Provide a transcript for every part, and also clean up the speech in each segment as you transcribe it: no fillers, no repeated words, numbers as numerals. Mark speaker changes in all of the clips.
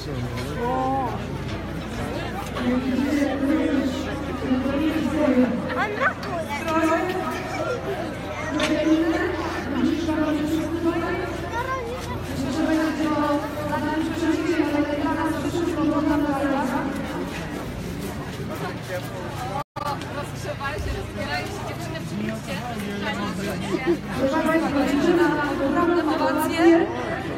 Speaker 1: Rozgrzewali się, rozbierają się dziewczyny przy liście. Motywacje.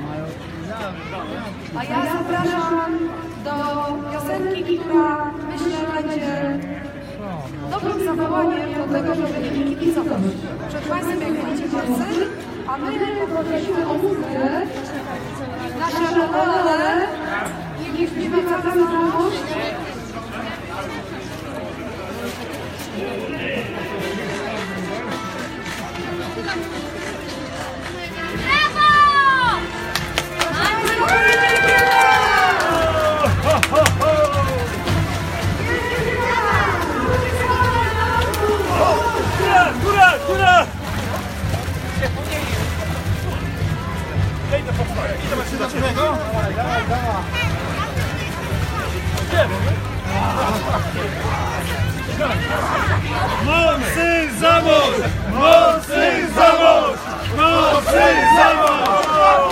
Speaker 1: A ja zapraszam do piosenki, która myślę będzie dobrym zawołaniem do tego, żeby nie kibicować. Przed Państwem jak widzicie piosen, a my poprosimy o muzykę nasze role, niech śpiewa cała znajomość.
Speaker 2: Mocy za mąż! Mocy za mąż! Mocy za mąż!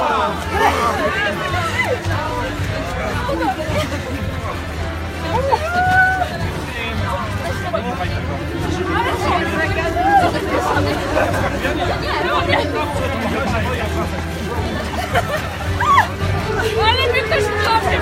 Speaker 1: Ale mnie ktoś wkląpie!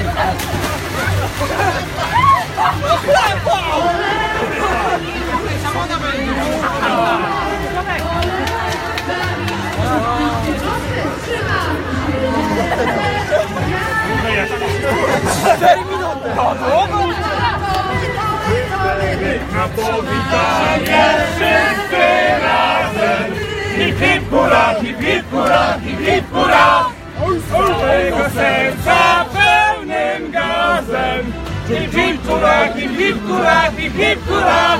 Speaker 2: Na powitanie wszyscy razem! Hip hip hura, hip hip hura, hip hip hura! Z całego serca pełnym gazem! Hip hip hura, hip hip hura, hip hip hura!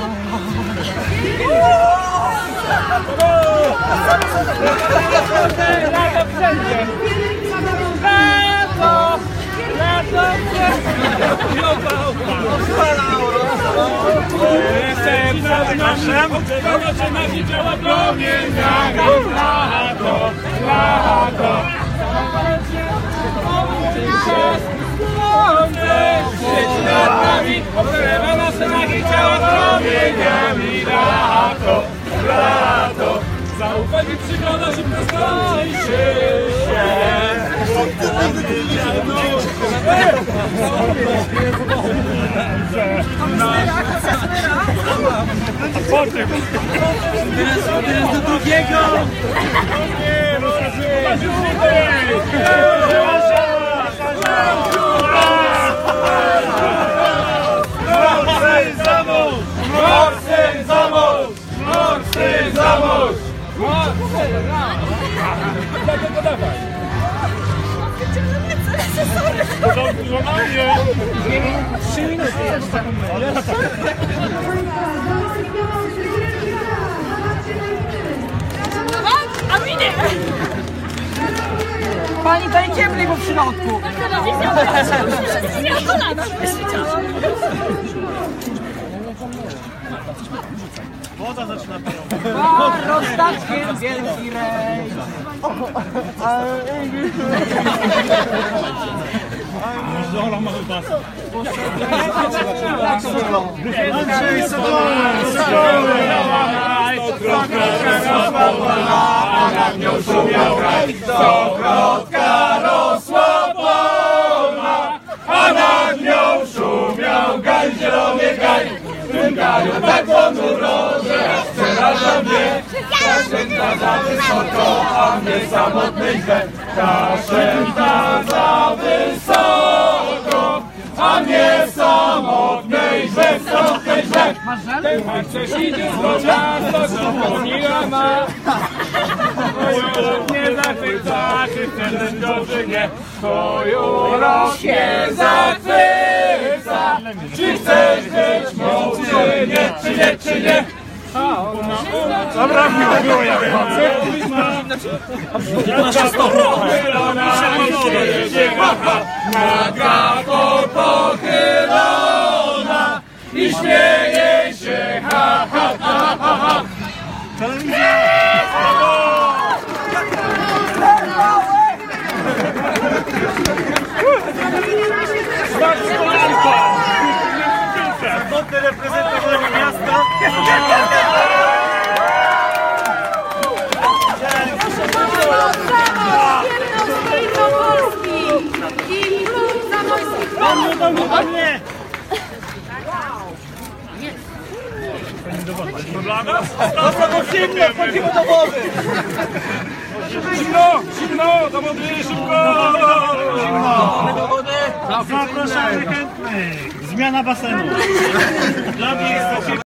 Speaker 2: Lato wszędzie! Lato! Lato wszędzie! Serce nasi działa promieniami! Lato! Lato! Świeci nad nami, oblewa nasze nagi ciała promieniami. Lato, lato, zaufaj mi przygoda, że przestraszysz się. Teraz do drugiego. Morsy za mąż! Morsy za mąż! Morsy za mąż! Dlatego dawaj! Żołnierze! 3 minuty jeszcze.
Speaker 1: A mi nie!
Speaker 3: Pani daj cieplej, bo w środku.
Speaker 1: Nie o kolana,
Speaker 2: Woda zaczyna parować.
Speaker 3: Rozstaczkiem wielki rejs.
Speaker 2: Zola ma chyba. Andrzej Sokoła! A nad nią szumiał raj. Stokrotka rosła polna, a nad nią szumiał gaj, zielony gaj. W tym gaju tak ponuro, że aż przeraża mnie. Kaszęta za wysoko, a mnie samotny źle. Kaszęta za wysoko, a mnie samotnej źle, samotnej źle. Ten harcerz idzie z droga, to zapomniła ma. Nie zachwyca, czy ten dobry nie. Twoją rośnie zachwyca. Czy chcesz być mą, czy nie, czy nie, czy nie? Dobra, miło, ja wychodzę. Naga pochylona i śmieje się, ha, ha, ha, ha, ha. Zgodny reprezentant naszego miasta.
Speaker 1: I klub zamojskich
Speaker 2: Dla nas?
Speaker 3: No to zimno, wchodzimy do wody.
Speaker 2: Zimno, do wody, szybko!
Speaker 3: Do wody.
Speaker 2: Zapraszamy chętnych. Zmiana basenu. Dla mnie jest